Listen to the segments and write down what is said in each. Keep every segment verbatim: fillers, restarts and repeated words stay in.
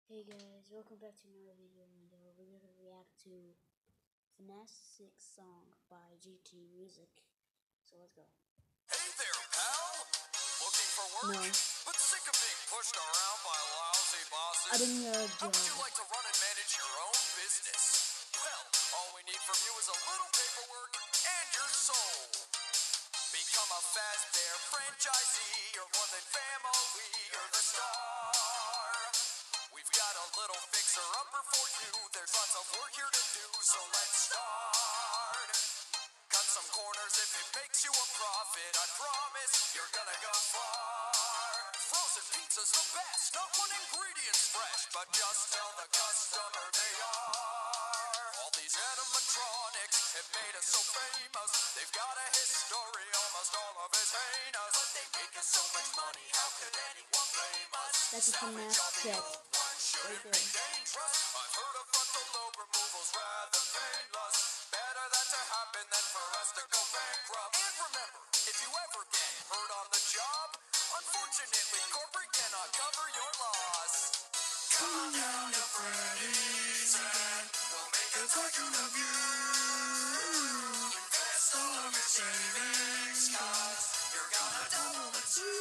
Hey guys, welcome back to another video, and uh, we're gonna react to F NAF six song by G T Music. So let's go. Hey there, pal! Looking for work? No. But sick of being pushed around by lousy bosses? I didn't know. How would you like to run and manage your own business? Well, all we need from you is a little paperwork and your soul. Become a Fazbear franchisee, or more than family, or the star. We've got a little fixer-upper for you. There's lots of work here to do, so let's start. Cut some corners if it makes you a profit. I promise you're gonna go far. Frozen pizza's the best, not one ingredient's fresh, but just tell the customer they are. All these animatronics have made us so famous. They've got a history, almost all of it's heinous. But they make us so much money, how could anyone blame us? That's a F NAF set. Right there. I've heard of frontal lobe removals rather painless. Better that to happen than for us to go bankrupt. And remember, if you ever get hurt on the job, unfortunately, corporate cannot cover your loss. Come on down to Freddy's and we'll make a tycoon of you. Invest all of your savings, cause you're gonna double the two.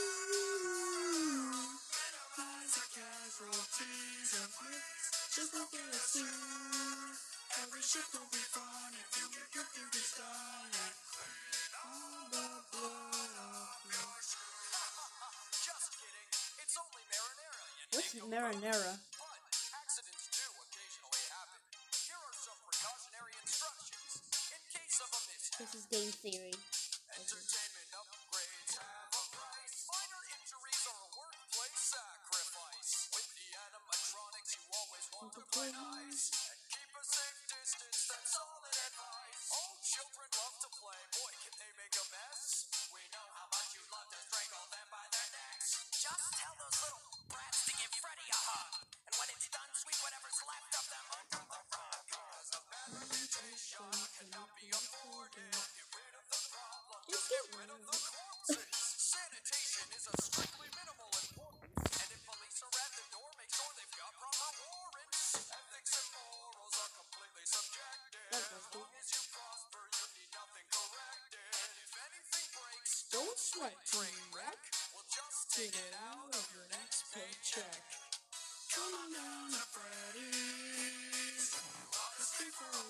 Minimize the casualties and please just look at us soon. Every shift will be fun if you get your duties done and clean all the blood off your shoes. Just kidding, it's only marinara. What's marinara? But accidents do occasionally happen. Here are some precautionary instructions in case of a mishap. This is Game Theory. Entertainment upgrades have a price. Minor injuries are a workplace sacrifice. With the animatronics, you always want to play nice and keep a safe distance. That's solid advice. All children love to play. Boy, can they make a mess. We know how much you love to strangle them by their necks. Just tell those little brats to give Freddy a hug. And when it's done, sweep whatever's left of them under the rug. Cause a better mutation cannot be afforded. Get rid of the problem, just get rid of the corpses. Sanitation is a strictly minimal importance. And if police are at the door, make sure they've got proper warrants. Ethics and morals are completely subjective. As long as you prosper, you need nothing corrected. If anything breaks, don't sweat, train wreck. We'll just take it out of your next paycheck. Come on down to Freddy's. Let's stay for a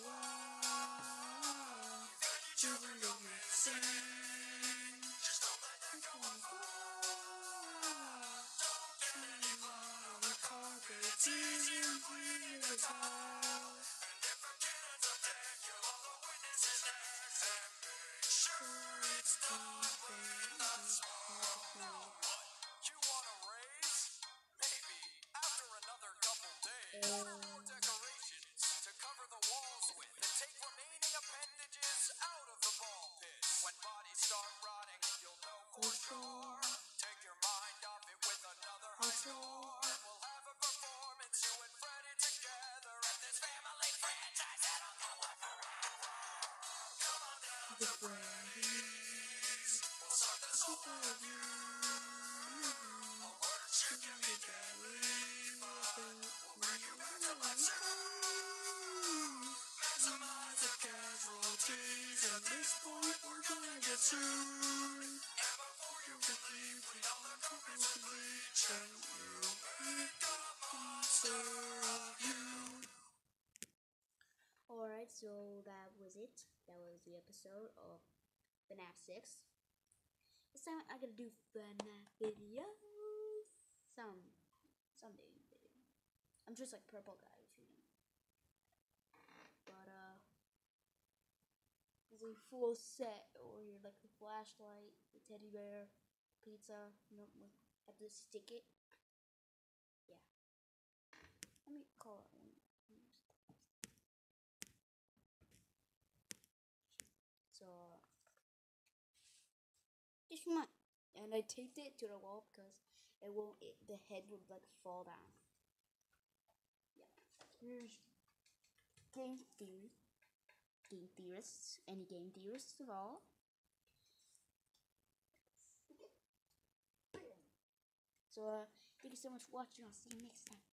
while. Children go missing. Just don't let them go on fire. Don't get anyone on the carpet. It's easy and clean as a towel. And if a kid ends up dead, kill all the witnesses next. And make sure it's keeping us small. You want a raise? Maybe after another couple days. Order more decorations to cover the walls with, and take remaining appendages out of the ball pit. When bodies start rotting, you'll know for sure. Take your mind off it with another high score. We'll have a performance, you and Freddy together, and this family franchise that'll go on forever. Come on down to Freddy's. We'll start the super review. Alerts you can be deadly, but we'll bring you back to life soon. Maximize the casualties. At this point, we're gonna get sued. And before you can leave, clean all the carpets with bleach, and you make a monster of you. Alright, so that was it. That was the episode of F NAF six. This time I'm gonna do F NAF videos. Some, someday video. I'm just like purple guy, if you know. But uh, it's a full set, or you're like a flashlight, a teddy bear, pizza. You know, like, have to stick it. Yeah. Let me call it one. So, uh, this one, and I taped it to the wall because it won't. It, the head would like fall down. Yeah. Here's Game Theory. Game theorists, any game theorists at all. So, uh, thank you so much for watching. I'll see you next time.